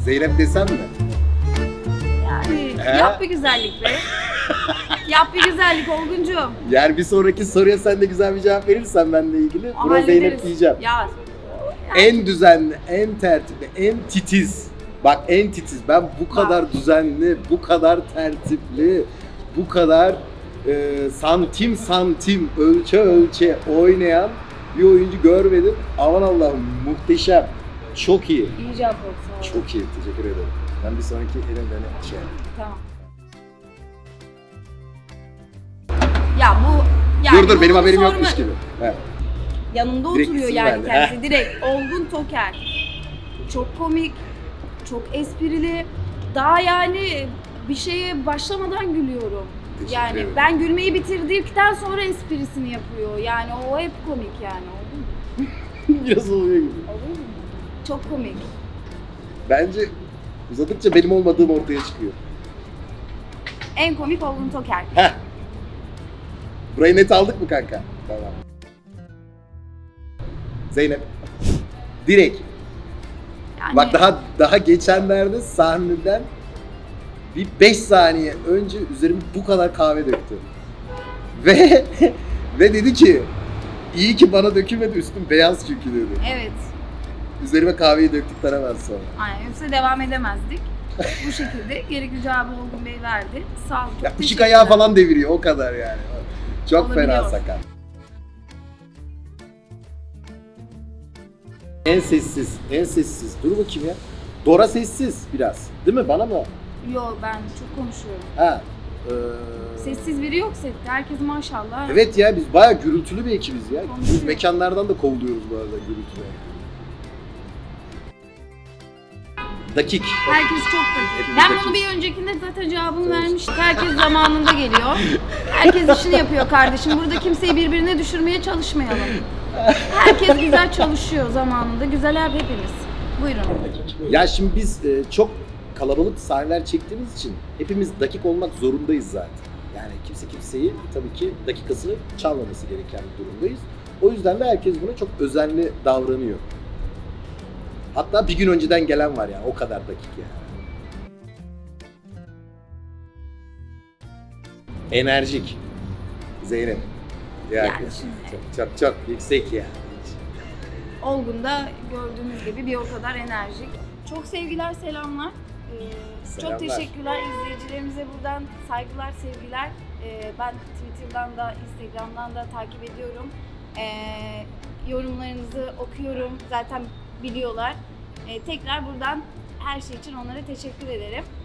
Zeynep desem mi? Yani yap bir güzellik be. Yap bir güzellik Olguncuğum. Yani bir sonraki soruya sen de güzel bir cevap verirsen benimle ilgili buna Zeynep diyeceğim. Ya. En düzenli, en tertipli, en titiz. Bak en titiz. Ben bu kadar düzenli, bu kadar tertipli, bu kadar santim santim ölçe oynayan bir oyuncu görmedim. Aman Allah'ım muhteşem. Çok iyi. İyi cevap oldu. Çok iyi. Teşekkür ederim. Ben bir sonraki elimden şey. Tamam. Ya bu yani Dur benim haberim yokmuş gibi. Evet. Yanımda Direkt oturuyor isim yani verdi. kendisi direkt. Olgun Toker. Çok komik, çok esprili. Daha yani bir şeye başlamadan gülüyorum. Yani ederim. ben gülmeyi bitirdikten sonra esprisini yapıyor. Yani o hep komik yani. Oldu mu? Biraz oluyor gibi. Olur mu? Çok komik. Bence uzadıkça benim olmadığım ortaya çıkıyor. En komik Olgun Toker. Heh. Burayı net aldık mı kanka? Tamam. Zeynep. Direkt. Yani Bak daha geçenlerde sahneden bir 5 saniye önce üzerime bu kadar kahve döktü. Ve dedi ki iyi ki bana dökülmedi, üstüm beyaz çünkü dedi. evet. Üzerime kahveyi döktükten hemen sonra. Aynen. Yoksa devam edemezdik. Bu şekilde gerekli cevabı Olgun Bey verdi. Sağ olun. Ya ışık ayağı falan deviriyor o kadar yani. Çok Olabiliyor. fena sakat. En sessiz. Dur bakayım ya. Dora sessiz biraz. Değil mi? Bana mı? Yok ben çok konuşuyorum. Ha. Sessiz biri yok sette. Herkes maşallah. Evet ya biz bayağı gürültülü bir ekibiz ya. Konuşuyor. Biz mekanlardan da kovuluyoruz bu arada gürültüye. Dakik. Herkes çok dakik. Hepimiz Ben dakikiz. bunu bir öncekinde zaten cevabını vermiştim. Herkes zamanında geliyor. Herkes işini yapıyor kardeşim. Burada kimseyi birbirine düşürmeye çalışmayalım. Herkes güzel çalışıyor zamanında. Güzel abi hepimiz. Buyurun. Ya şimdi biz çok kalabalık sahneler çektiğimiz için hepimiz dakik olmak zorundayız zaten. Yani kimse kimseyi tabii ki dakikasını çalmaması gereken bir durumdayız. O yüzden de herkes buna çok özenli davranıyor. Hatta bir gün önceden gelen var yani o kadar dakik yani. Enerjik. Zeynep. Yani çok yüksek yani. Olgun da gördüğünüz gibi bir o kadar enerjik. Çok sevgiler, selamlar. Selamlar. Çok teşekkürler izleyicilerimize buradan saygılar, sevgiler. Ben Twitter'dan da, Instagram'dan da takip ediyorum. Yorumlarınızı okuyorum. Zaten biliyorlar. Tekrar buradan her şey için onlara teşekkür ederim.